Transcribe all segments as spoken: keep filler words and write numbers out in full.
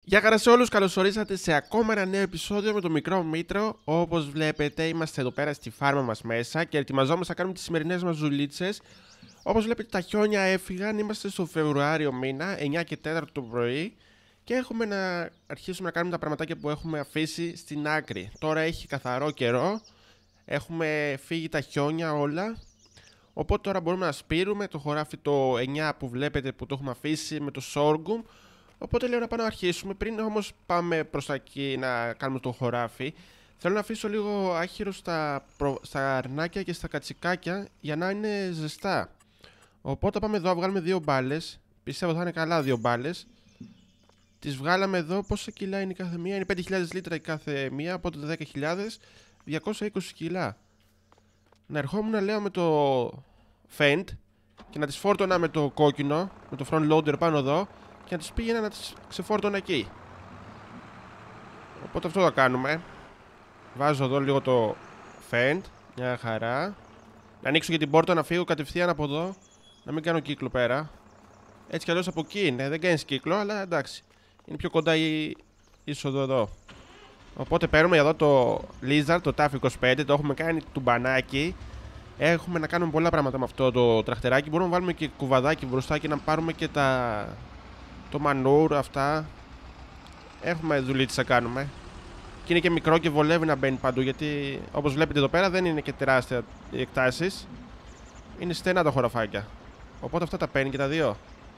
Γεια χαρά σε όλους, καλώς ορίσατε σε ακόμα ένα νέο επεισόδιο με το μικρό Μήτρο. Όπως βλέπετε είμαστε εδώ πέρα στη φάρμα μας μέσα και ετοιμαζόμαστε να κάνουμε τις σημερινές μας δουλίτσες. Όπως βλέπετε τα χιόνια έφυγαν, είμαστε στο Φεβρουάριο μήνα, εννιά και τέσσερα το πρωί και έχουμε να αρχίσουμε να κάνουμε τα πραγματάκια που έχουμε αφήσει στην άκρη. Τώρα έχει καθαρό καιρό, έχουμε φύγει τα χιόνια όλα. Οπότε τώρα μπορούμε να σπείρουμε το χωράφι το εννιά που βλέπετε που το έχουμε αφήσει με το sorghum. Οπότε λέω να πάμε να αρχίσουμε. Πριν όμως πάμε προς τα εκεί να κάνουμε το χωράφι, θέλω να αφήσω λίγο άχυρο στα, προ... στα αρνάκια και στα κατσικάκια για να είναι ζεστά. Οπότε πάμε εδώ, βγάλουμε δύο μπάλες. Πιστεύω θα είναι καλά δύο μπάλες. Τις βγάλαμε εδώ. Πόσα κιλά είναι η κάθε μία? Είναι πέντε χιλιάδες λίτρα η κάθε μία, οπότε δέκα χιλιάδες, διακόσια είκοσι κιλά. Να ερχόμουν λέω με το Fend και να τις φόρτωνα με το κόκκινο, με το front loader πάνω εδώ, και να τις πήγαινα να τις ξεφόρτωνα εκεί. Οπότε αυτό θα κάνουμε. Βάζω εδώ λίγο το Fend, μια χαρά. Να ανοίξω και την πόρτα να φύγω κατευθείαν από εδώ, να μην κάνω κύκλο πέρα. Έτσι κι αλλιώς από εκεί είναι, δεν κάνεις κύκλο, αλλά εντάξει. Είναι πιο κοντά η είσοδο εδώ. Οπότε παίρνουμε εδώ το Lizard, το ταφ είκοσι πέντε, το έχουμε κάνει τουμπανάκι. Έχουμε να κάνουμε πολλά πράγματα με αυτό το τραχτεράκι. Μπορούμε να βάλουμε και κουβαδάκι μπροστά και να πάρουμε και τα... το μανούρ, αυτά. Έχουμε δουλίτες να κάνουμε. Και είναι και μικρό και βολεύει να μπαίνει παντού, γιατί όπως βλέπετε εδώ πέρα δεν είναι και τεράστια οι εκτάσεις. Είναι στενά τα χωραφάκια. Οπότε αυτά τα παίρνει και τα δύο.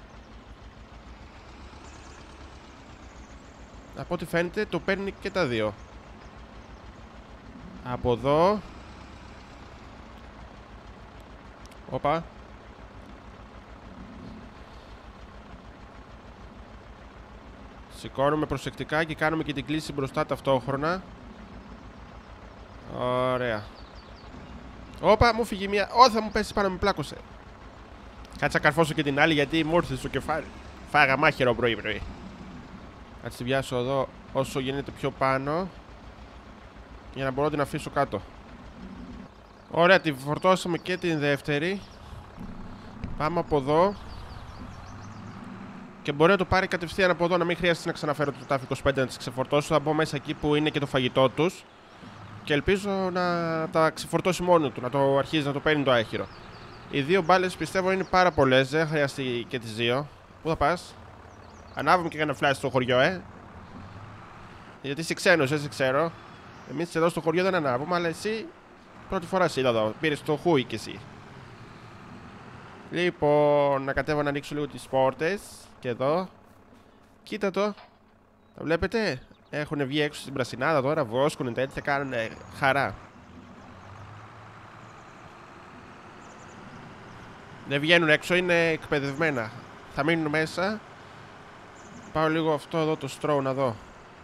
Από ό,τι φαίνεται το παίρνει και τα δύο. Από εδώ. Όπα. Σηκώνουμε προσεκτικά και κάνουμε και την κλίση μπροστά ταυτόχρονα. Ωραία. Όπα, μου φύγει μία. Ω, θα μου πέσει πάνω, με πλάκωσε. Κάτσε να καρφώσω και την άλλη γιατί μου ήρθε στο κεφάλι. Φάγα μάχαιρο πρωί πρωί. Θα τη βιάσω εδώ όσο γίνεται πιο πάνω, για να μπορώ να την αφήσω κάτω. Ωραία, τη φορτώσαμε και την δεύτερη. Πάμε από εδώ. Και μπορεί να το πάρει κατευθείαν από εδώ, να μην χρειάζεται να ξαναφέρω το ταφ είκοσι πέντε να τις ξεφορτώσω. Θα μπω μέσα εκεί που είναι και το φαγητό τους. Και ελπίζω να τα ξεφορτώσει μόνο του, να το αρχίζει να το παίρνει το άχυρο. Οι δύο μπάλες πιστεύω είναι πάρα πολλές, δεν χρειάζεται και τις δύο. Πού θα πας? Ανάβουμε και κανένα φλάσι στο χωριό, ε. Γιατί είσαι ξένος, δεν σε ξέρω. Εμείς εδώ στο χωριό δεν ανάβουμε, αλλά εσύ πρώτη φορά σε είδα εδώ. Πήρες το χούι κι εσύ. Λοιπόν, να κατέβω να ανοίξω λίγο τις πόρτες. Και εδώ. Κοίτα το. Τα βλέπετε? Έχουν βγει έξω στην πρασινάδα τώρα, βόσκουνε τέτοια, κάνουν χαρά. Δεν βγαίνουν έξω, είναι εκπαιδευμένα. Θα μείνουν μέσα. Πάω λίγο αυτό εδώ το στρώο να δω.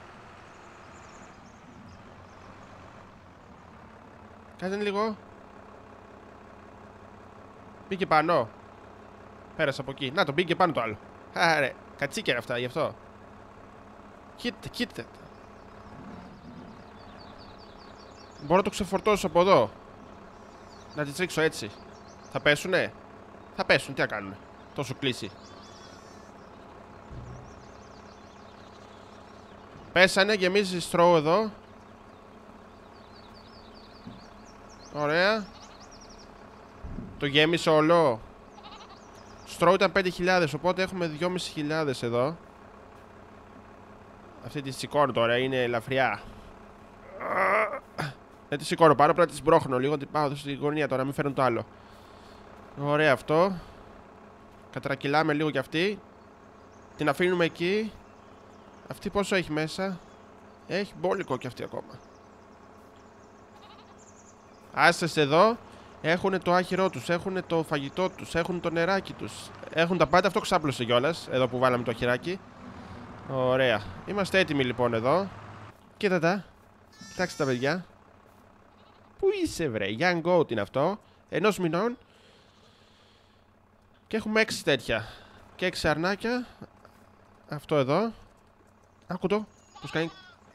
Κάτσε λίγο. Μπήκε πάνω. Πέρασε από εκεί. Να το μπήκε πάνω το άλλο. Άρε, κατσίκια είναι αυτά, γι' αυτό. Κοίτα, κοίτα. Μπορώ να το ξεφορτώσω από εδώ. Να τις ρίξω έτσι. Θα πέσουνε? Θα πέσουν, τι να κάνουνε. Τόσο κλείσει. Πέσανε, γεμίζει στρώο εδώ. Ωραία. Το γέμισε όλο. Στρώο ήταν πέντε χιλιάδες, οπότε έχουμε δυόμισι χιλιάδες εδώ. Αυτή τη σηκώνω τώρα, είναι ελαφριά. Δεν τη σηκώνω πάνω, πρέπει να τη σμπρώχνω λίγο. Την πάω εδώ στη γωνία τώρα, μην φέρνουν το άλλο. Ωραία αυτό. Κατρακυλάμε λίγο κι αυτή. Την αφήνουμε εκεί. Αυτή πόσο έχει μέσα? Έχει μπόλικο κι αυτή ακόμα. Άστες εδώ. Έχουν το άχυρό τους, έχουν το φαγητό τους, έχουν το νεράκι τους. Έχουν τα πάντα, αυτό ξάπλωσε κιόλας. Εδώ που βάλαμε το αχυράκι. Ωραία. Είμαστε έτοιμοι λοιπόν εδώ. Κοίτα τα. Κοιτάξτε τα παιδιά. Πού είσαι βρε? Young Goat είναι αυτό. Ενός μηνών. Και έχουμε έξι τέτοια. Και έξι αρνάκια. Αυτό εδώ. Άκου το. Πώς κάνει.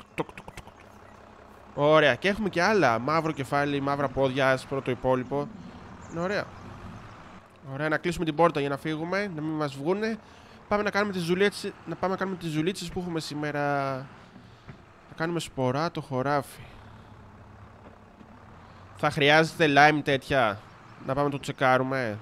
Ωραία. Και έχουμε και άλλα. Μαύρο κεφάλι, μαύρα πόδια, άσπρο το υπόλοιπο. Είναι ωραία. Ωραία, να κλείσουμε την πόρτα για να φύγουμε, να μην μας βγούνε. πάμε να κάνουμε τις ζουλίτσες, να πάμε να κάνουμε τις ζουλίτσες που έχουμε σήμερα. Να κάνουμε σπορά το χωράφι. Θα χρειάζεται lime τέτοια. Να πάμε να το τσεκάρουμε.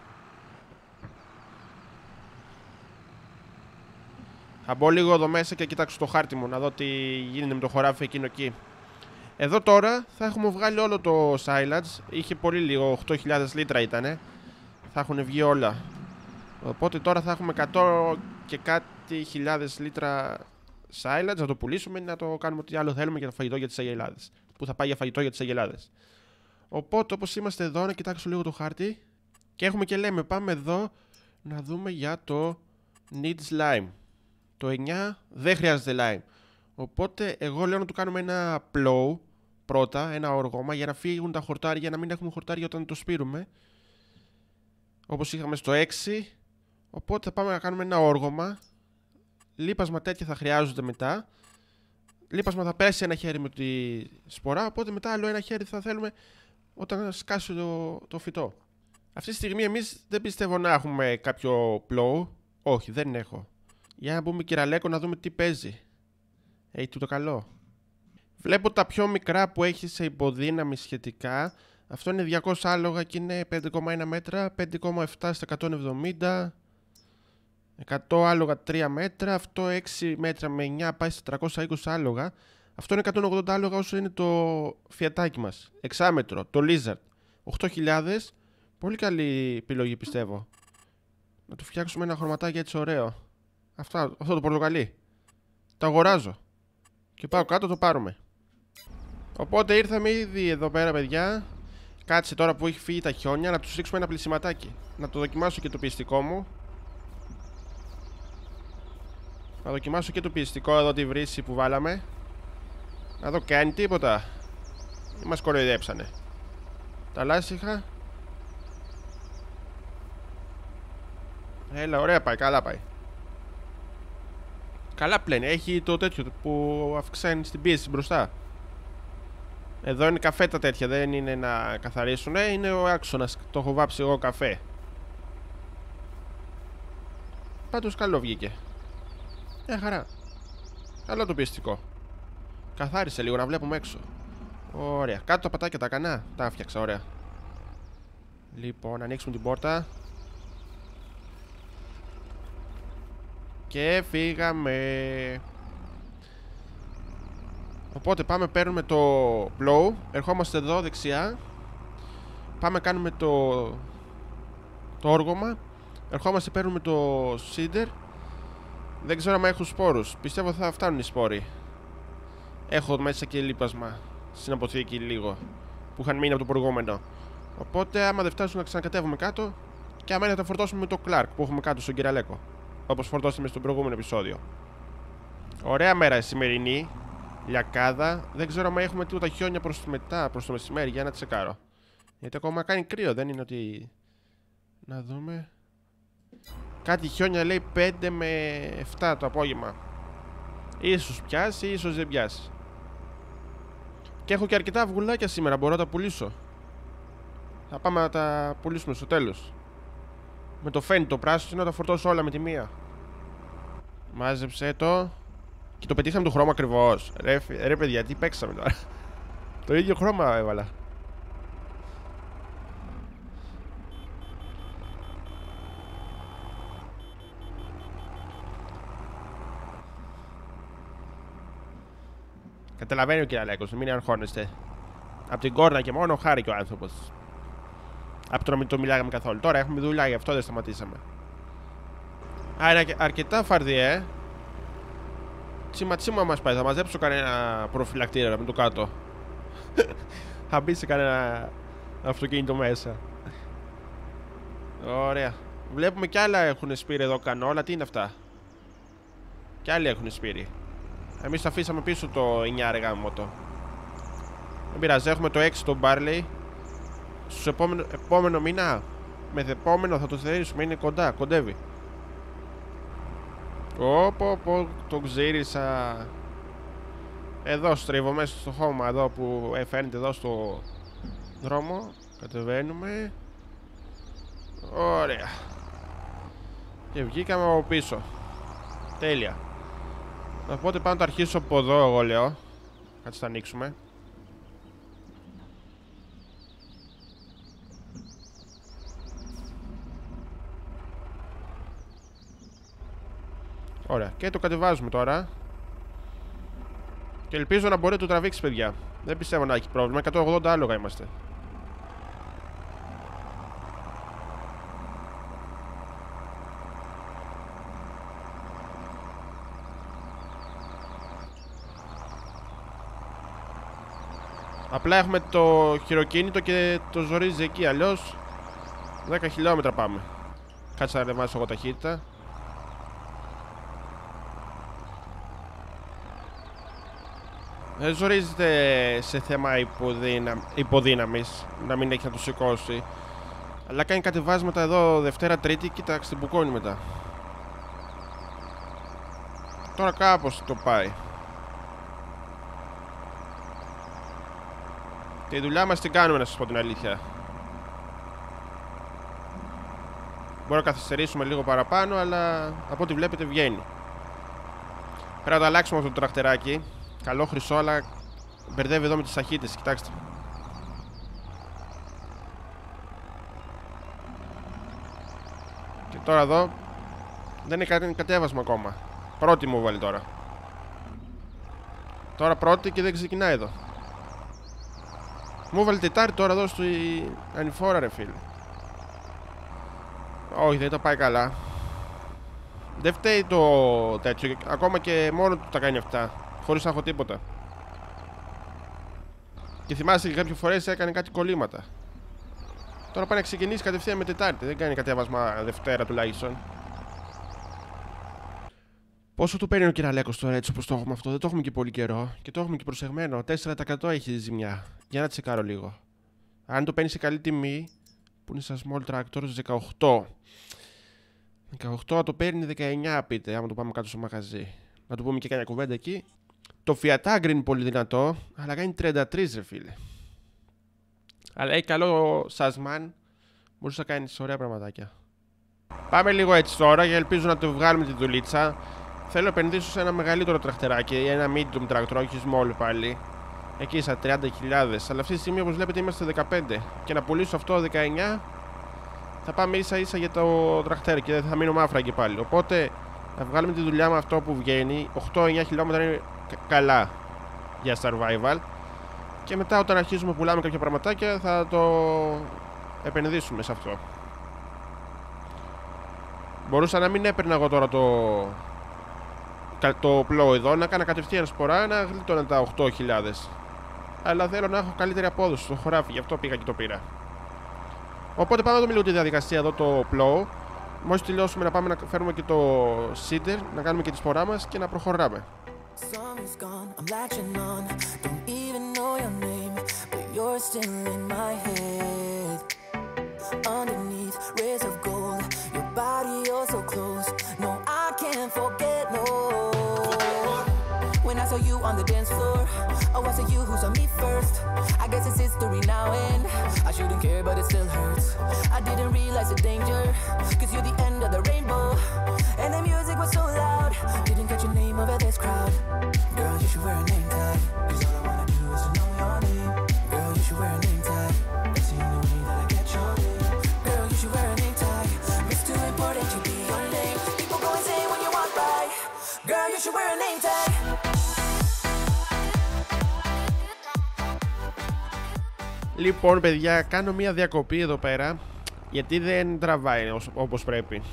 Θα μπω λίγο εδώ μέσα και κοιτάξω το χάρτη μου να δω τι γίνεται με το χωράφι εκείνο εκεί. Εδώ τώρα θα έχουμε βγάλει όλο το silage. Είχε πολύ λίγο, οκτώ χιλιάδες λίτρα ήτανε. Θα έχουν βγει όλα. Οπότε τώρα θα έχουμε εκατό και κάτι χιλιάδες λίτρα silage. Να το πουλήσουμε ή να το κάνουμε ό,τι άλλο θέλουμε για το φαγητό για τις αγελάδες. Που θα πάει για φαγητό για τις αγελάδες. Οπότε όπως είμαστε εδώ, να κοιτάξω λίγο το χάρτη. Και έχουμε και λέμε, πάμε εδώ να δούμε για το needs lime. Το εννιά δεν χρειάζεται lime. Οπότε εγώ λέω να του κάνουμε ένα plow πρώτα, ένα όργωμα, για να φύγουν τα χορτάρια, να μην έχουμε χορτάρια όταν το σπείρουμε. Όπως είχαμε στο έξι. Οπότε θα πάμε να κάνουμε ένα όργωμα. Λίπασμα τέτοια θα χρειάζονται μετά. Λίπασμα θα πέσει ένα χέρι με τη σπορά. Οπότε μετά άλλο ένα χέρι θα θέλουμε όταν σκάσει το, το φυτό. Αυτή τη στιγμή εμείς δεν πιστεύω να έχουμε κάποιο plow. Όχι, δεν έχω. Για να μπούμε κυραλέκο να δούμε τι παίζει. Έχει τούτο καλό. Βλέπω τα πιο μικρά που έχει σε υποδύναμη σχετικά. Αυτό είναι διακόσια άλογα και είναι πέντε κόμμα ένα μέτρα, πέντε κόμμα επτά στα εκατόν εβδομήντα. εκατό άλογα τρία μέτρα, αυτό έξι μέτρα με εννιά πάει στα τριακόσια είκοσι άλογα. Αυτό είναι εκατόν ογδόντα άλογα όσο είναι το φιατάκι μας. Εξάμετρο, το lizard. οκτώ χιλιάδες. Πολύ καλή επιλογή πιστεύω. Να του φτιάξουμε ένα χρωματάκι έτσι ωραίο. Αυτό, αυτό το πορτοκαλί. Το αγοράζω. Και πάω κάτω το πάρουμε. Οπότε ήρθαμε ήδη εδώ πέρα παιδιά. Κάτσε τώρα που έχει φύγει τα χιόνια να τους ρίξουμε ένα πλησιματάκι. Να το δοκιμάσω και το πιεστικό μου. Να δοκιμάσω και το πιεστικό εδώ τη βρύση που βάλαμε. Να δω κάνει τίποτα. Ή μας κοροϊδέψανε. Τα λάστιχα. Έλα ωραία πάει, καλά πάει. Καλά πλένει, έχει το τέτοιο που αυξάνει στην πίεση μπροστά. Εδώ είναι καφέ τα τέτοια, δεν είναι να καθαρίσουν. Είναι ο άξονας, το έχω βάψει εγώ καφέ. Πάντως καλό βγήκε. Μια χαρά. Καλό το πιεστικό. Καθάρισε λίγο να βλέπουμε έξω. Ωραία, κάτω τα πατάκια τα κανά. Τα έφτιαξα, ωραία. Λοιπόν, ανοίξουμε την πόρτα. Και φύγαμε. Οπότε πάμε, παίρνουμε το plow. Ερχόμαστε εδώ δεξιά. Πάμε, κάνουμε το Το όργωμα. Ερχόμαστε, παίρνουμε το cider. Δεν ξέρω αν έχουν σπόρους. Πιστεύω θα φτάνουν οι σπόροι. Έχω μέσα και λίπασμα στην αποθήκη λίγο που είχαν μείνει από το προηγούμενο. Οπότε άμα δεν φτάσουν να ξανακατεύουμε κάτω. Και άμα είναι θα τα φορτώσουμε με το Clark που έχουμε κάτω στον κυραλέκο. Όπως φορτώσαμε στο προηγούμενο επεισόδιο. Ωραία μέρα η σημερινή. Λιακάδα. Δεν ξέρω αν έχουμε τίποτα χιόνια προς μετά, προς το μεσημέρι. Για να τσεκάρω. Γιατί ακόμα κάνει κρύο, δεν είναι ότι... Να δούμε. Κάτι χιόνια λέει πέντε με επτά το απόγευμα. Ίσως πιάσει, ίσως δεν πιάσει. Και έχω και αρκετά αυγουλάκια σήμερα, μπορώ να τα πουλήσω. Θα πάμε να τα πουλήσουμε στο τέλος. Με το φαίνει το πράσινο να τα φορτώσω όλα με τη μία. Μάζεψε το. Και το πετύχαμε το χρώμα ακριβώς. Ρε, ρε παιδιά, τι παίξαμε τώρα. Το ίδιο χρώμα έβαλα. Καταλαβαίνει ο κυραλέκος, μην αγχώνεστε. Από την κόρνα και μόνο χάρηκε ο άνθρωπος. Από το να μην το μιλάγαμε καθόλου. Τώρα έχουμε δουλειά, γι' αυτό δεν σταματήσαμε. Άρα αρκετά φαρδί, ε. Τσίμα τσίμα μας πάει. Θα μαζέψω κανένα προφυλακτήρα με το κάτω. Θα μπει σε κανένα αυτοκίνητο μέσα. Ωραία. Βλέπουμε κι άλλα έχουν σπείρει εδώ κανόλα. Τι είναι αυτά? Κι άλλοι έχουν σπείρει. Εμείς τα αφήσαμε πίσω το εννιά ρε γάμοτο. Δεν πειράζει, έχουμε το έξι το barley. Στους επόμενο, επόμενο μήνα. Μεθεπόμενο θα το θερήσουμε, είναι κοντά, κοντεύει. Όπο, πω, το ξύρισα. Εδώ στρίβω μέσα στο χώμα εδώ που φαίνεται εδώ στο δρόμο. Κατεβαίνουμε. Ωραία. Και βγήκαμε από πίσω. Τέλεια. Οπότε πάω να το αρχίσω από εδώ, εγώ λέω. Κάτσε θα ανοίξουμε. Ωραία, και το κατεβάζουμε τώρα. Και ελπίζω να μπορεί να το τραβήξει, παιδιά. Δεν πιστεύω να έχει πρόβλημα, εκατόν ογδόντα άλογα είμαστε. Απλά έχουμε το χειροκίνητο και το ζορίζει εκεί, αλλιώς δέκα χιλιόμετρα πάμε. Κάτσε να ανεβάσω εγώ ταχύτητα. Δεν ζορίζεται σε θέμα υποδύνα... υποδύναμης, να μην έχει να το σηκώσει. Αλλά κάνει κατεβάσματα εδώ Δευτέρα Τρίτη, κοίταξε, μπουκώνει μετά. Τώρα κάπως το πάει. Τη δουλειά μας την κάνουμε, να σας πω την αλήθεια. Μπορεί να καθυστερήσουμε λίγο παραπάνω, αλλά από ό,τι βλέπετε βγαίνει. Πρέπει να το αλλάξουμε αυτό το τραχτεράκι. Καλό χρυσό, αλλά μπερδεύει εδώ με τις ταχύτητες, κοιτάξτε. Και τώρα εδώ δεν είναι κάτι κατέβασμα ακόμα. Πρώτη μου βάλει τώρα. Τώρα πρώτη και δεν ξεκινάει εδώ. Μου βάλει τετάρτη τώρα εδώ στο ανηφόρα, ρε φίλε. Όχι, δεν τα πάει καλά. Δεν φταίει το τέτοιο. Ακόμα και μόνο του τα κάνει αυτά, χωρίς να έχω τίποτα. Και θυμάστε και κάποιες φορές έκανε κάτι κολλήματα. Τώρα πάει να ξεκινήσει κατευθείαν με Τετάρτη. Δεν κάνει κατέβασμα Δευτέρα τουλάχιστον. Πόσο του παίρνει ο κυραλέκος τώρα, έτσι όπως το έχουμε αυτό? Δεν το έχουμε και πολύ καιρό. Και το έχουμε και προσεγμένο. τέσσερα τοις εκατό έχει ζημιά. Για να τσεκάρω λίγο. Αν το παίρνει σε καλή τιμή, που είναι στα Small Tractors, δεκαοκτώ. δεκαοκτώ το παίρνει δεκαεννιά, πείτε, άμα το πάμε κάτω στο μαγαζί. Να του πούμε και κανένα κουβέντα εκεί. Το Fiat Agri είναι πολύ δυνατό, αλλά κάνει τριάντα τρία, ρε φίλε. Αλλά έχει καλό σασμάν. Μπορείς να κάνεις ωραία πραγματάκια. Πάμε λίγο έτσι τώρα, για ελπίζω να το βγάλουμε τη δουλίτσα. Θέλω να επενδύσω σε ένα μεγαλύτερο τραχτεράκι, ένα medium tractor, όχι small πάλι. Εκεί στα τριάντα χιλιάδες. Αλλά αυτή τη στιγμή, όπως βλέπετε, είμαστε δεκαπέντε. Και να πουλήσω αυτό δεκαεννιά, θα πάμε ίσα ίσα για το τραχτέρ και δεν θα μείνω μάφρα και πάλι. Οπότε θα βγάλουμε τη δουλειά με αυτό που βγαίνει. οκτώ εννιά χιλιόμετρα είναι καλά για survival. Και μετά, όταν αρχίσουμε πουλάμε κάποια πραγματάκια, θα το επενδύσουμε σε αυτό. Μπορούσα να μην έπαιρνα εγώ τώρα το το πλό εδώ, να κάνω κατευθείαν σπορά, να γλίτωνα τα οκτώ χιλιάδες. Αλλά θέλω να έχω καλύτερη απόδοση στο χωράφι, γι' αυτό πήγα και το πήρα. Οπότε πάμε να δούμε λίγο τη διαδικασία εδώ, το πλό. Μόλις τελειώσουμε, να πάμε να φέρουμε και το seeder, να κάνουμε και τη σπορά μας και να προχωράμε. Saw you on the dance floor. Oh, I saw you who saw me first. I guess it's history now, and I shouldn't care, but it still hurts. I didn't realize the danger, cause you're the end of the rainbow. And the music was so loud, didn't catch your name over this crowd. Girl, you should wear a name tag, cause all I wanna do is to know your name. Girl, you should wear a name tag, that's the only way that I get your name. Girl, you should wear a name tag, it's too important to be your name. People go insane when you walk by. Girl, you should wear a name tag. Λοιπόν, παιδιά, κάνω μία διακοπή εδώ πέρα, γιατί δεν τραβάει όπως πρέπει.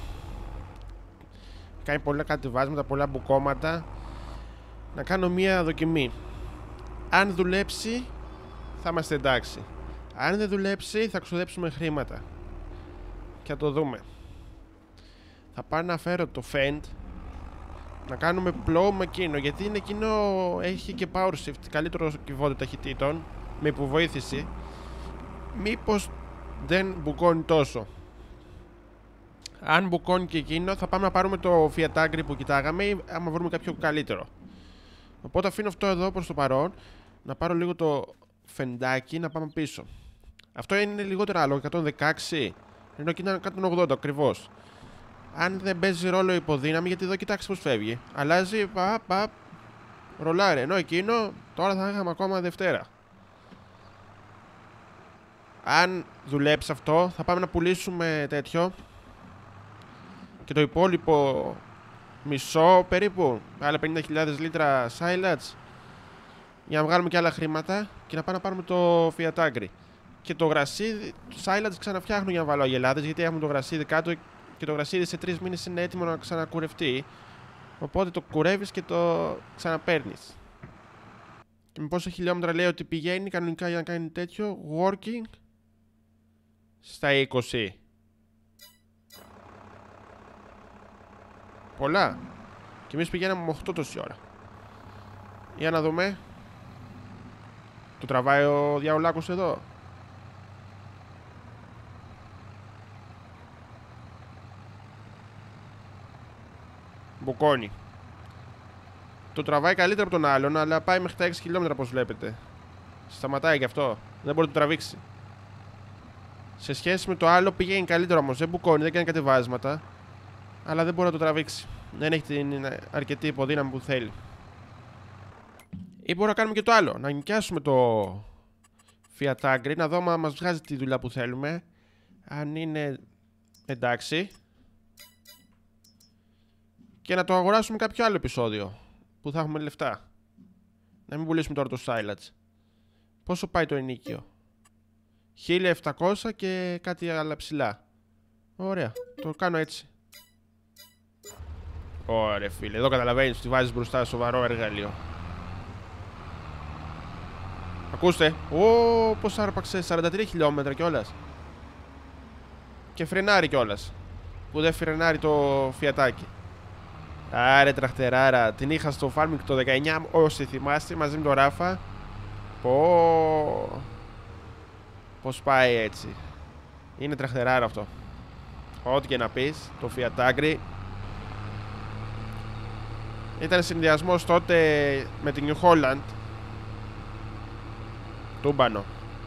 Κάνει πολλά κατεβάσματα, πολλά μπουκώματα. Να κάνω μία δοκιμή. Αν δουλέψει, θα είμαστε εντάξει. Αν δεν δουλέψει, θα ξοδέψουμε χρήματα. Και θα το δούμε. Θα πάω να φέρω το Fend, να κάνουμε πλό με εκείνο, γιατί είναι εκείνο, έχει και power shift, καλύτερο κυβότιο ταχυτήτων, με υποβοήθηση. Μήπως δεν μπουκώνει τόσο. Αν μπουκώνει και εκείνο, θα πάμε να πάρουμε το Fiat Agri που κοιτάγαμε, ή άμα βρούμε κάποιο καλύτερο. Οπότε αφήνω αυτό εδώ προς το παρόν. Να πάρω λίγο το φεντάκι, να πάμε πίσω. Αυτό είναι λιγότερο άλλο, εκατόν δεκαέξι. Ενώ εκεί ήταν εκατόν ογδόντα ακριβώς. αν δεν παίζει ρόλο υποδύναμη, γιατί εδώ κοιτάξτε πως φεύγει. Αλλάζει, παπ, παπ, ρολάρε. Ενώ εκείνο τώρα θα είχαμε ακόμα Δευτέρα. Αν δουλέψει αυτό, θα πάμε να πουλήσουμε τέτοιο. Και το υπόλοιπο μισό περίπου, άλλα πενήντα χιλιάδες λίτρα silage, για να βγάλουμε και άλλα χρήματα και να πάμε να πάρουμε το Fiat Agri. Και το γρασίδι, το silage ξαναφτιάχνω για να βάλω αγελάδες, γιατί έχουμε το γρασίδι κάτω και το γρασίδι σε τρεις μήνες είναι έτοιμο να ξανακουρευτεί. Οπότε το κουρεύεις και το ξαναπαίρνεις. Και με πόσα χιλιόμετρα λέει ότι πηγαίνει κανονικά για να κάνει τέτοιο working? Στα είκοσι. Πολλά. Και εμείς πηγαίναμε με οκτώ τόση ώρα. Για να δούμε. Το τραβάει ο διαολάκος εδώ. Μπουκώνει. Το τραβάει καλύτερα από τον άλλον, αλλά πάει μέχρι τα έξι χιλιόμετρα όπως βλέπετε. Σταματάει και αυτό. Δεν μπορεί να το τραβήξει. Σε σχέση με το άλλο πηγαίνει καλύτερο όμως. Δεν μπουκώνει, δεν κάνει κατεβάσματα. Αλλά δεν μπορεί να το τραβήξει. Δεν έχει την αρκετή υποδύναμη που θέλει. Ή μπορούμε να κάνουμε και το άλλο. Να νοικιάσουμε το Fiat Agri, να δούμε αν μας βγάζει τη δουλειά που θέλουμε. Αν είναι εντάξει. Και να το αγοράσουμε κάποιο άλλο επεισόδιο που θα έχουμε λεφτά. Να μην πουλήσουμε τώρα το silage. Πόσο πάει το ενίκιο? χίλια επτακόσια και κάτι άλλα ψηλά. Ωραία, το κάνω έτσι. Ωραία φίλε, εδώ καταλαβαίνεις ότι βάζεις μπροστά σοβαρό εργαλείο. Ακούστε. Ω, πως άρπαξε, σαράντα τρία χιλιόμετρα κιόλας. Και φρενάρει κιόλας. Που δεν φρενάρει το φιατάκι. Άρε τραχτεράρα, την είχα στο Farming το δεκαεννιά, όσοι θυμάστε, μαζί με τον Ράφα. Πω. Πως πάει έτσι. Είναι τραχτεράρα αυτό. Ό,τι και να πεις, το Fiat Agri. Ήταν συνδυασμός τότε με την New Holland. Τούμπανο.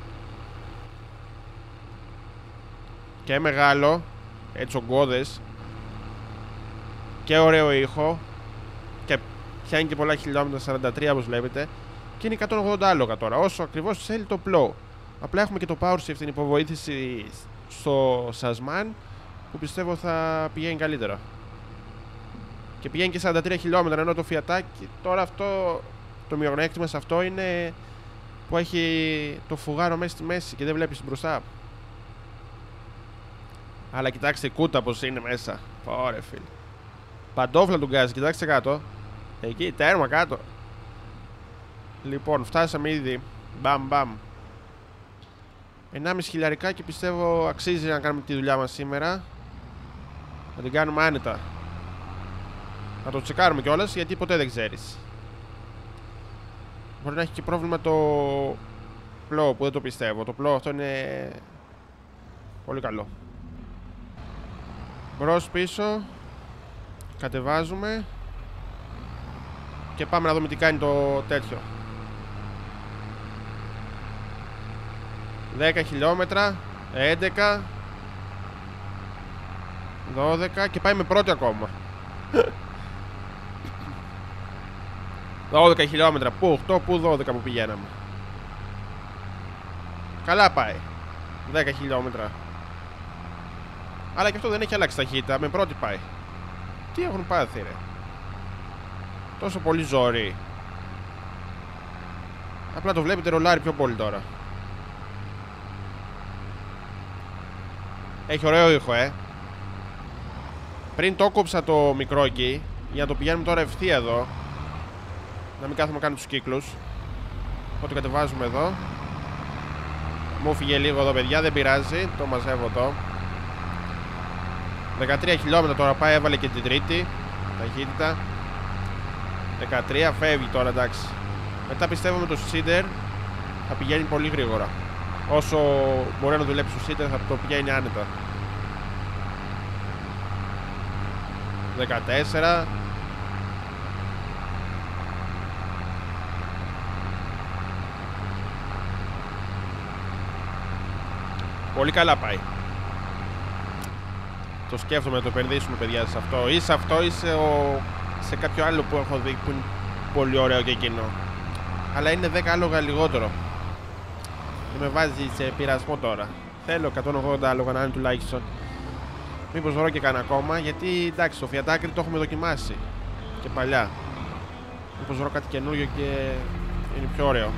Και μεγάλο. Έτσι ογκώδες. Και ωραίο ήχο. Και πιάνει και πολλά χιλιόμετρα, σαράντα τρία όπως βλέπετε. Και είναι εκατόν ογδόντα άλογα τώρα. Όσο ακριβώς θέλει το πλό. Απλά έχουμε και το PowerShift, την υποβοήθηση στο Sasman, που πιστεύω θα πηγαίνει καλύτερα. Και πηγαίνει και σαράντα τρία χιλιόμετρα, ενώ το φιατάκι τώρα αυτό, το μειονέκτημα σε αυτό είναι που έχει το φουγάρο μέσα στη μέση και δεν βλέπεις μπροστά. Αλλά κοιτάξτε η κούτα πως είναι μέσα. Ωραία φίλε. Παντόφλα του γκάζι, κοιτάξτε κάτω. Εκεί, τέρμα κάτω. Λοιπόν, φτάσαμε ήδη. Μπαμ μπαμ. ενάμιση χιλιαρικά και πιστεύω αξίζει να κάνουμε τη δουλειά μας σήμερα. Να την κάνουμε άνετα. Να το τσεκάρουμε κιόλας, γιατί ποτέ δεν ξέρεις. Μπορεί να έχει και πρόβλημα το πλό, που δεν το πιστεύω. Το πλό αυτό είναι πολύ καλό. Μπρος πίσω. Κατεβάζουμε. Και πάμε να δούμε τι κάνει το τέτοιο. δέκα χιλιόμετρα, έντεκα, δώδεκα και πάει με πρώτη ακόμα. δώδεκα χιλιόμετρα, που οκτώ, που δώδεκα που πηγαίναμε. Καλά πάει. δέκα χιλιόμετρα. Αλλά και αυτό δεν έχει αλλάξει ταχύτητα, με πρώτη πάει. Τι έχουν πάθει ρε? Τόσο πολύ ζόρι. Απλά το βλέπετε ρολάρει πιο πολύ τώρα. Έχει ωραίο ήχο, ε. Πριν το κόψα το μικρό εκεί, για να το πηγαίνουμε τώρα ευθεία εδώ. Να μην κάθομαι να κάνω τους κύκλους. Οπότε κατεβάζουμε εδώ. Μου φύγε λίγο εδώ παιδιά, δεν πειράζει. Το μαζεύω εδώ. δεκατρία χιλιόμετρα τώρα πάει, έβαλε και την τρίτη ταχύτητα. δεκατρία, φεύγει τώρα, εντάξει. Μετά πιστεύω με το Seeder θα πηγαίνει πολύ γρήγορα. Όσο μπορεί να δουλέψει το Seeder θα το πηγαίνει άνετα. δεκατέσσερα. Πολύ καλά πάει. Το σκέφτομαι να το επενδύσουμε, παιδιά, σε αυτό. Ή σε αυτό ή σε, ο... σε κάποιο άλλο που έχω δει που είναι πολύ ωραίο και εκείνο. Αλλά είναι δέκα άλογα λιγότερο. Και με βάζει σε πειρασμό τώρα. Θέλω εκατόν ογδόντα άλογα να είναι τουλάχιστον. Μήπως βρω και κανένα ακόμα, γιατί εντάξει, το Fiat Agri το έχουμε δοκιμάσει και παλιά. Μήπως βρω κάτι καινούριο και είναι πιο ωραίο.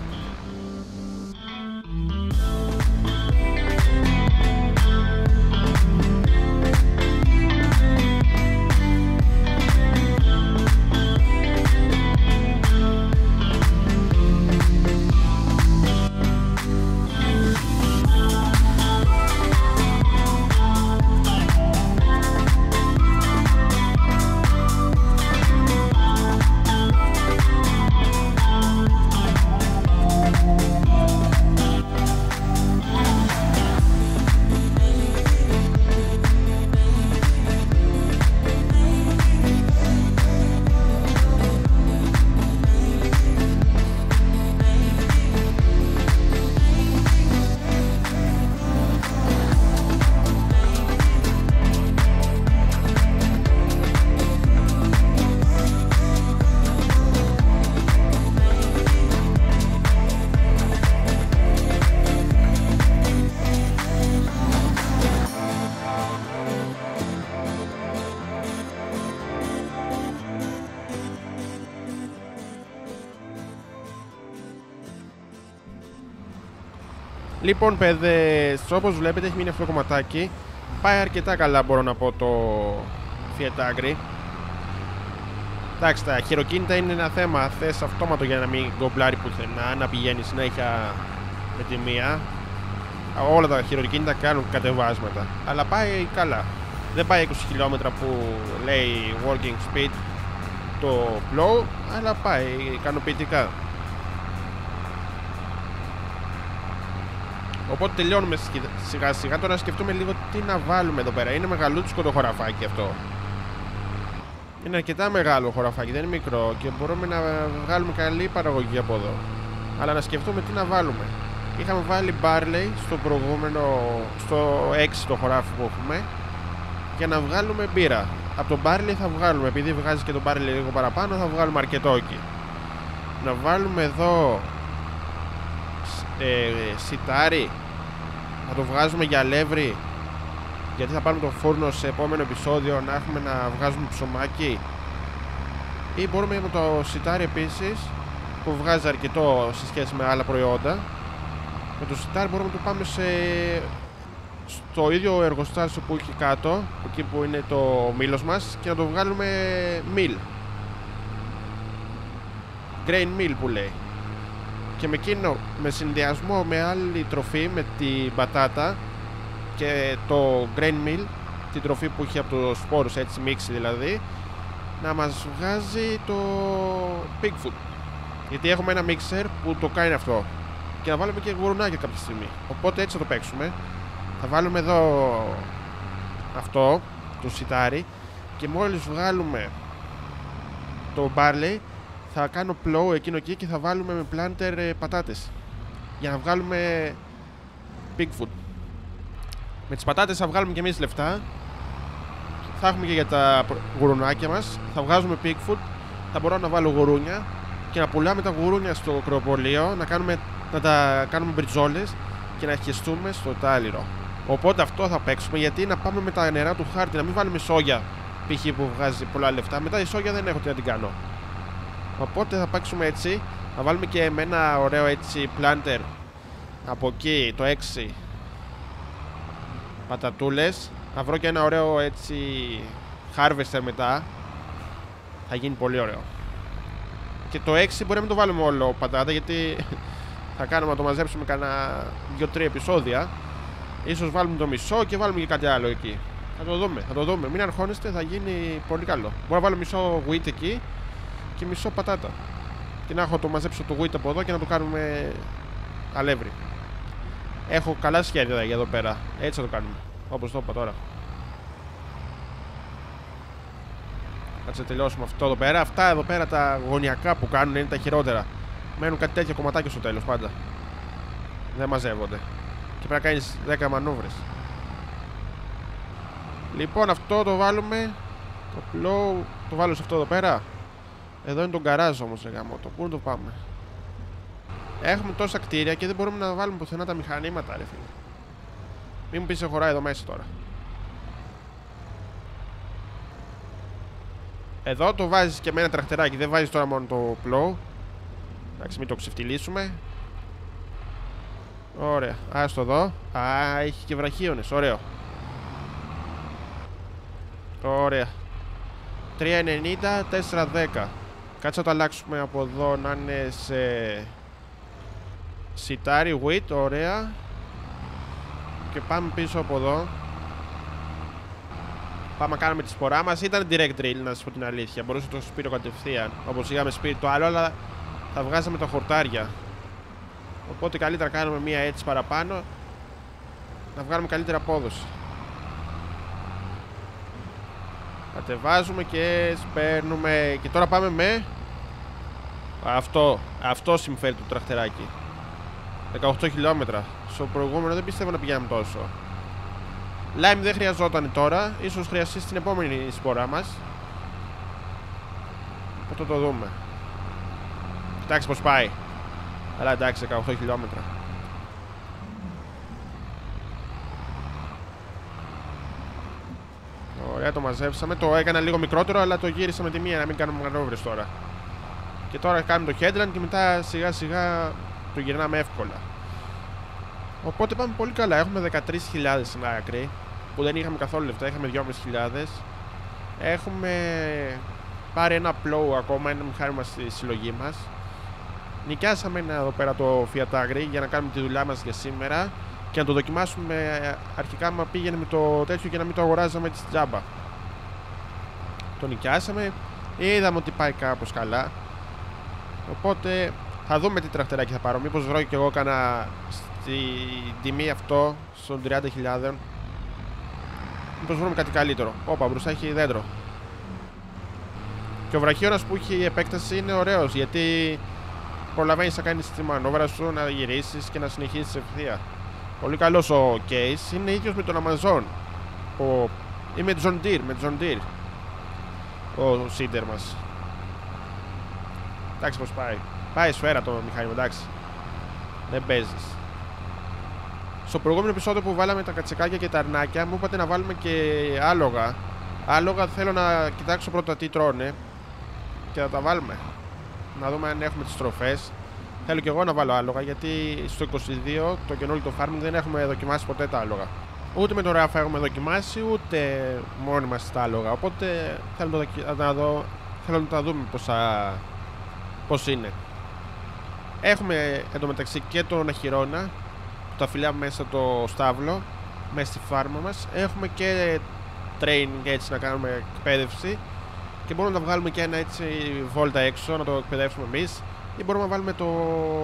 Λοιπόν, παιδες, όπως βλέπετε έχει μείνει αυτό το κομματάκι. Πάει αρκετά καλά, μπορώ να πω, το Fiat Agri. Εντάξει, τα χειροκίνητα είναι ένα θέμα. Θες αυτόματο για να μην γκομπλάρει πουθενά, να πηγαίνει συνέχεια με τη μία. Όλα τα χειροκίνητα κάνουν κατεβάσματα. Αλλά πάει καλά. Δεν πάει είκοσι χιλιόμετρα που λέει working speed το Flow, αλλά πάει ικανοποιητικά. Οπότε τελειώνουμε σιγά σιγά. Τώρα σκεφτούμε λίγο τι να βάλουμε εδώ πέρα. Είναι μεγαλούτσικο το χωραφάκι αυτό. Είναι αρκετά μεγάλο χωραφάκι, δεν είναι μικρό και μπορούμε να βγάλουμε καλή παραγωγή από εδώ. Αλλά να σκεφτούμε τι να βάλουμε. Είχαμε βάλει barley στο προηγούμενο, στο έξι το χωράφι που έχουμε, για να βγάλουμε μπύρα. Από το barley θα βγάλουμε, επειδή βγάζει και το barley λίγο παραπάνω, θα βγάλουμε αρκετό εκεί. Να βάλουμε εδώ ε, σιτάρι, να το βγάζουμε για αλεύρι, γιατί θα πάρουμε το φούρνο σε επόμενο επεισόδιο, να έχουμε να βγάζουμε ψωμάκι. Ή μπορούμε με το σιτάρι επίσης, που βγάζει αρκετό σε σχέση με άλλα προϊόντα, με το σιτάρι μπορούμε να το πάμε σε... στο ίδιο εργοστάσιο που έχει κάτω, εκεί που είναι το μήλος μας, και να το βγάλουμε meal, grain meal που λέει. Και με εκείνο, με συνδυασμό με άλλη τροφή, με την πατάτα και το grain meal, την τροφή που έχει από τους σπόρους, έτσι μίξη δηλαδή, να μας βγάζει το pig food. Γιατί έχουμε ένα mixer που το κάνει αυτό. Και να βάλουμε και γουρουνάκια κάποια στιγμή. Οπότε έτσι θα το παίξουμε. Θα βάλουμε εδώ αυτό, το σιτάρι, και μόλις βγάλουμε το barley θα κάνω plow εκείνο εκεί και θα βάλουμε με planter πατάτες, για να βγάλουμε pig food. Με τις πατάτες θα βγάλουμε και εμείς λεφτά. Θα έχουμε και για τα γουρουνάκια μας. Θα βγάζουμε pig food. Θα μπορώ να βάλω γουρούνια και να πουλάμε τα γουρούνια στο κρεοπωλείο, να, κάνουμε, να τα κάνουμε μπριτζόλες και να χεστούμε στο τάλιρο. Οπότε αυτό θα παίξουμε, γιατί να πάμε με τα νερά του χάρτη, να μην βάλουμε σόγια π.χ. που βγάζει πολλά λεφτά. Μετά η σόγια δεν έχω τι να την κάνω. Οπότε θα παίξουμε έτσι. Θα βάλουμε και με ένα ωραίο έτσι planter από εκεί το έξι πατατούλες. Θα βρω και ένα ωραίο έτσι harvester μετά. Θα γίνει πολύ ωραίο. Και το έξι μπορεί να μην το βάλουμε όλο πατάτα, γιατί θα κάνουμε να το μαζέψουμε κανένα δύο τρία επεισόδια. Ίσως βάλουμε το μισό και βάλουμε και κάτι άλλο εκεί. Θα το δούμε, θα το δούμε. Μην αγχώνεστε, θα γίνει πολύ καλό. Μπορώ να βάλω μισό wheat εκεί και μισό πατάτα. Και να έχω το μαζέψω το wheat από εδώ και να το κάνουμε αλεύρι. Έχω καλά σχέδια για εδώ πέρα. Έτσι θα το κάνουμε, όπως το είπα τώρα. Κάτσε τελειώσουμε αυτό εδώ πέρα. Αυτά εδώ πέρα τα γωνιακά που κάνουν είναι τα χειρότερα. Μένουν κάτι τέτοια κομματάκια στο τέλος πάντα. Δεν μαζεύονται. Και πρέπει να κάνεις δέκα μανούβρες. Λοιπόν, αυτό το βάλουμε. Το plow το βάλω σε αυτό εδώ πέρα. Εδώ είναι το γκαράζ όμως, ρε γαμώτο. Πού να το πάμε? Έχουμε τόσα κτίρια και δεν μπορούμε να βάλουμε πουθενά τα μηχανήματα, ρε φίλε. Μην μου πεις σε χωράει εδώ μέσα τώρα. Εδώ το βάζεις και με ένα τραχτεράκι, δεν βάζεις τώρα μόνο το plow. Εντάξει, μην το ξεφτυλίσουμε. Ωραία, άστο εδώ. Α, έχει και βραχίονες, ωραίο. Ωραία. τρία ενενήντα, τέσσερα δέκα. Κάτσε να το αλλάξουμε από εδώ να είναι σε σιτάρι, wheat, ωραία. Και πάμε πίσω από εδώ. Πάμε να κάνουμε τη σπορά μας. Ήταν direct drill, να σας πω την αλήθεια. Μπορούσε το σπίρω κατευθείαν, όπως είχαμε σπίρει το άλλο, αλλά θα βγάζαμε τα χορτάρια. Οπότε καλύτερα κάνουμε μία έτσι παραπάνω, να βγάλουμε καλύτερη απόδοση. Κατεβάζουμε και σπέρνουμε. Και τώρα πάμε με αυτό. Αυτό συμφέρει το τραχτεράκι. δεκαοκτώ χιλιόμετρα. Στο προηγούμενο δεν πιστεύω να πηγαίνουμε τόσο. Lime δεν χρειαζόταν τώρα. Ίσως χρειαστεί στην επόμενη σπορά μας. Οπότε το δούμε. Κοιτάξτε πως πάει. Αλλά εντάξει, δεκαοκτώ χιλιόμετρα. Ωραία, το μαζέψαμε. Το έκανα λίγο μικρότερο, αλλά το γύρισα με τη μία να μην κάνουμε μανόβρες τώρα. Και τώρα κάνουμε το headland και μετά σιγά σιγά το γυρνάμε εύκολα. Οπότε πάμε πολύ καλά. Έχουμε δεκατρείς χιλιάδες στην άκρη, που δεν είχαμε καθόλου λεφτά, είχαμε δυόμισι χιλιάδες. Έχουμε πάρει ένα plow ακόμα, ένα μηχάνημα στη συλλογή μας. Νοικιάσαμε ένα εδώ πέρα το Fiat Agri για να κάνουμε τη δουλειά μας για σήμερα και να το δοκιμάσουμε αρχικά μα πήγαινε με το τέτοιο και να μην το αγοράζαμε έτσι τζάμπα. Το νοικιάσαμε, είδαμε ότι πάει κάπως καλά. Οπότε θα δούμε τι τραχτεράκι θα πάρω. Μήπως βρω και εγώ κάνα στη τιμή αυτό στον τριάντα χιλιάδες. Μήπως βρούμε κάτι καλύτερο. Όπα, μπροστά έχει δέντρο. Και ο βραχίωνας που έχει η επέκταση είναι ωραίος, γιατί προλαβαίνεις να κάνεις τη μανόβρα σου, να γυρίσεις και να συνεχίσεις ευθεία. Πολύ καλός ο case, είναι ίδιος με τον Amazon. Ο... ή με John Deere, με John Deere. Ο seeder μας. Εντάξει πως πάει. Πάει σφαίρα το μηχάνημα, εντάξει. Δεν παίζεις. Στο προηγούμενο επεισόδιο που βάλαμε τα κατσικάκια και τα αρνάκια, μου είπατε να βάλουμε και άλογα. Άλογα θέλω να κοιτάξω πρώτα τι τρώνε και θα τα βάλουμε. Να δούμε αν έχουμε τις τροφές. Θέλω και εγώ να βάλω άλογα, γιατί στο είκοσι δύο το καινούργιο το farming δεν έχουμε δοκιμάσει ποτέ τα άλογα. Ούτε με το ράφα έχουμε δοκιμάσει, ούτε μόνοι μας τα άλογα. Οπότε θέλω να, δω, θέλω να τα δούμε πώς, θα, πώς είναι. Έχουμε εντωμεταξύ και τον αχυρώνα που τα φυλάμε μέσα το στάβλο, μέσα στη φάρμα μας. Έχουμε και training έτσι να κάνουμε εκπαίδευση. Και μπορούμε να βγάλουμε και ένα έτσι βόλτα έξω, να το εκπαιδεύσουμε εμείς. Ή μπορούμε να βάλουμε το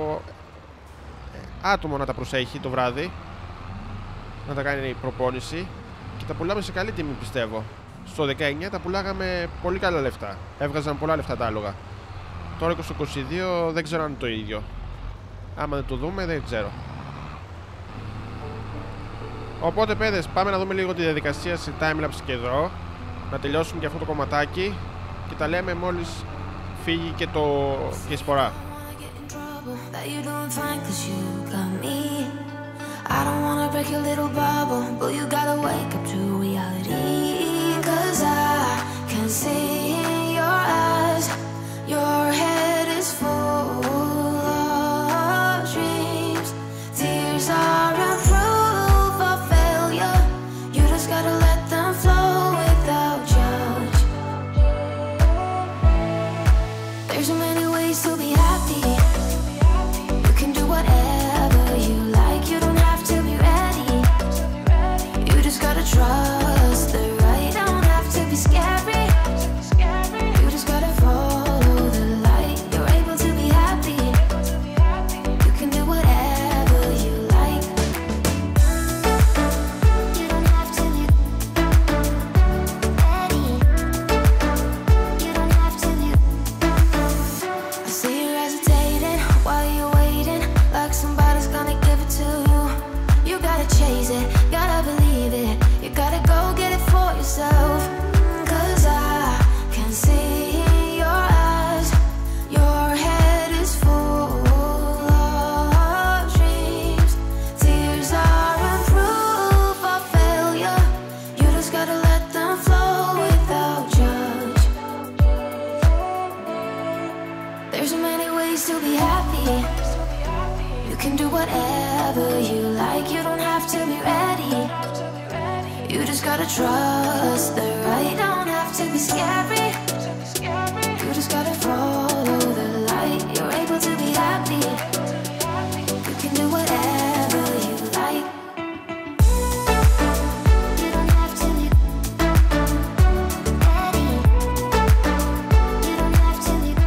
άτομο να τα προσέχει το βράδυ, να τα κάνει προπόνηση. Και τα πουλάμε σε καλή τιμή, πιστεύω. Στο δεκαεννιά τα πουλάγαμε πολύ καλά λεφτά. Έβγαζαν πολλά λεφτά τα άλογα. Τώρα στο είκοσι δύο δεν ξέρω αν είναι το ίδιο. Άμα δεν το δούμε δεν ξέρω. Οπότε παιδες, πάμε να δούμε λίγο τη διαδικασία σε timelapse και εδώ. Να τελειώσουμε και αυτό το κομματάκι και τα λέμε μόλις φύγει και, το... και η σπορά. Trust the right, don't have to be scary. ways to be happy. You can do whatever you like. You don't have to be ready. You just gotta trust the right. Don't have to be scary. You just gotta follow the light. You're able to be happy. You can do whatever you like. You don't have to be ready. You don't have to be.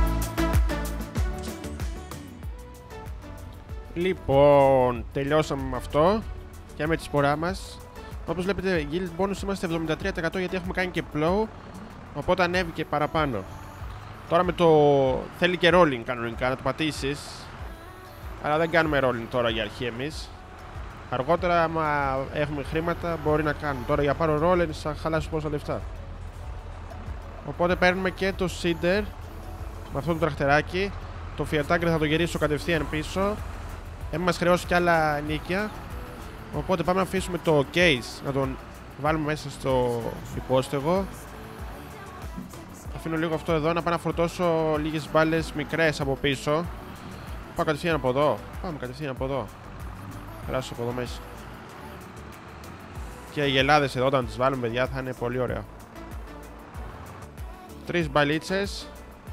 Λοιπόν, τελειώσαμε με αυτό και με τη σπορά μας. Όπως βλέπετε, Guild Bonus είμαστε εβδομήντα τρία τοις εκατό γιατί έχουμε κάνει και plow, οπότε ανέβηκε παραπάνω. Τώρα με το... θέλει και rolling κανονικά, να το πατήσεις. Αλλά δεν κάνουμε rolling τώρα για αρχή εμείς. Αργότερα, άμα έχουμε χρήματα, μπορεί να κάνουμε. Τώρα για πάρω roller, θα χαλάσω πόσα λεφτά. Οπότε παίρνουμε και το Cinder με αυτό το τραχτεράκι. Το Fiat Tanker θα το γυρίσω κατευθείαν πίσω. Έχουμε μας χρεώσει κι άλλα νίκια. Οπότε πάμε να αφήσουμε το case, να τον βάλουμε μέσα στο υπόστεγο. Αφήνω λίγο αυτό εδώ, να πάω να φορτώσω λίγες μπάλες μικρές από πίσω. Πάω κατευθείαν από εδώ. Πάμε κατευθείαν από εδώ. Περάσω από εδώ μέσα. Και οι γελάδες εδώ, όταν τις βάλουμε, παιδιά, θα είναι πολύ ωραία. Τρεις μπαλίτσες.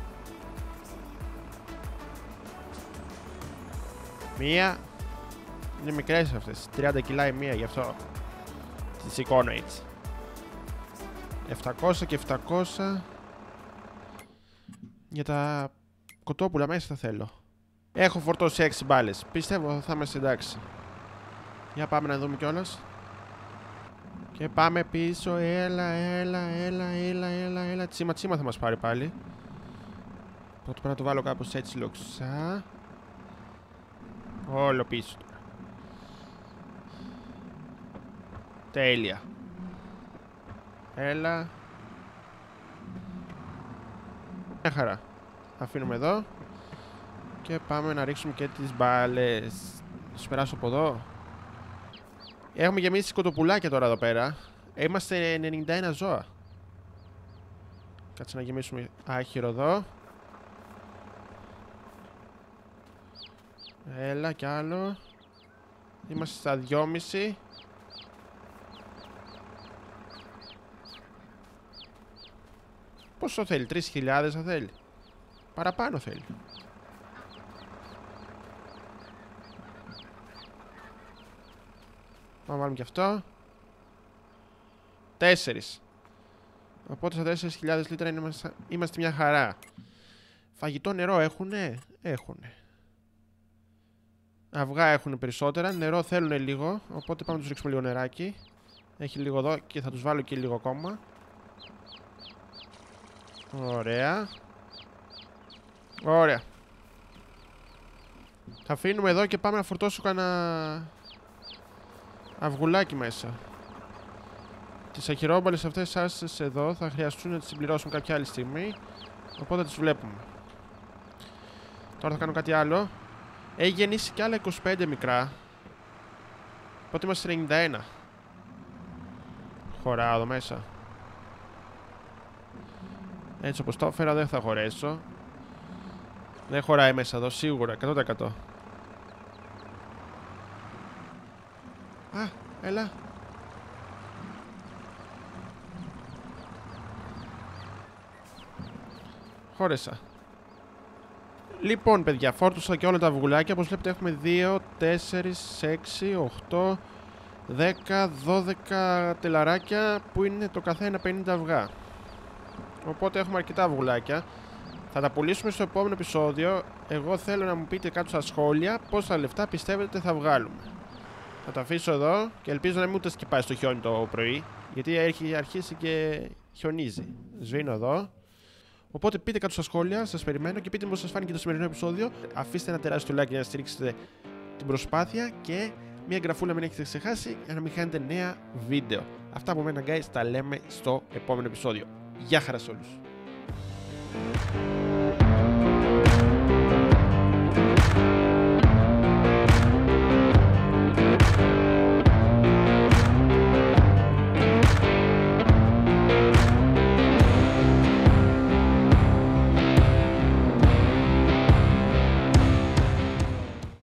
Μία. Είναι μικρές αυτές, τριάντα κιλά η μία, γι' αυτό τις σηκώνω έτσι. επτακόσια και επτακόσια. Για τα κοτόπουλα μέσα τα θέλω. Έχω φορτώσει έξι μπάλες, πιστεύω θα είμαστε εντάξει. Για πάμε να δούμε κιόλας. Και πάμε πίσω, έλα, έλα, έλα, έλα, έλα, έλα. Τσίμα τσίμα θα μας πάρει πάλι. Οπότε πρέπει να το βάλω κάπως έτσι λοξά. Όλο πίσω. Τέλεια. Έλα. Μια χαρά. Αφήνουμε εδώ. Και πάμε να ρίξουμε και τις μπάλες. Τους περάσω από εδώ. Έχουμε γεμίσει κοτοπουλάκια τώρα εδώ πέρα. Είμαστε ενενήντα ένα ζώα. Κάτσε να γεμίσουμε άχυρο εδώ. Έλα κι άλλο. Είμαστε στα δυόμισι. Πόσο θέλει, τρεις χιλιάδες θα θέλει. Παραπάνω θέλει. Πάμε να βάλουμε και αυτό. Τέσσερις. Οπότε στα τέσσερις χιλιάδες λίτρα είμαστε, είμαστε μια χαρά. Φαγητό, νερό έχουνε. Έχουνε. Αυγά έχουν περισσότερα. Νερό θέλουν λίγο. Οπότε πάμε να τους ρίξουμε λίγο νεράκι. Έχει λίγο εδώ και θα τους βάλω και λίγο ακόμα. Ωραία. Ωραία. Θα αφήνουμε εδώ και πάμε να φορτώσω κανένα αυγουλάκι μέσα. Τις αχυρόμπαλες αυτές άσες εδώ θα χρειαστούν να τις συμπληρώσουμε κάποια άλλη στιγμή. Οπότε τις βλέπουμε. Τώρα θα κάνω κάτι άλλο. Έχει γεννήσει κι άλλα είκοσι πέντε μικρά. Οπότε είμαστε ενενήντα ένα. Χωράω εδώ μέσα. Έτσι όπως το έφερα δεν θα χωρέσω. Δεν χωράει μέσα εδώ σίγουρα, εκατό τοις εκατό. Α, έλα. Χώρεσα. Λοιπόν παιδιά, φόρτωσα και όλα τα αυγουλάκια. Όπως βλέπετε έχουμε δύο, τέσσερα, έξι, οκτώ, δέκα, δώδεκα τελαράκια που είναι το καθένα πενήντα αυγά. Οπότε έχουμε αρκετά αυγουλάκια. Θα τα πουλήσουμε στο επόμενο επεισόδιο. Εγώ θέλω να μου πείτε κάτω στα σχόλια πόσα λεφτά πιστεύετε θα βγάλουμε. Θα τα αφήσω εδώ και ελπίζω να μην ούτε σκυπάει στο χιόνι το πρωί. Γιατί έχει αρχίσει και χιονίζει. Σβήνω εδώ. Οπότε πείτε κάτω στα σχόλια, σας περιμένω και πείτε μου πώς σας φάνηκε το σημερινό επεισόδιο. Αφήστε ένα τεράστιο like για να στηρίξετε την προσπάθεια και μια εγγραφούλα μην έχετε ξεχάσει για να μην χάνετε νέα βίντεο. Αυτά από μένα guys, τα λέμε στο επόμενο επεισόδιο. Γεια χαρά σε όλους.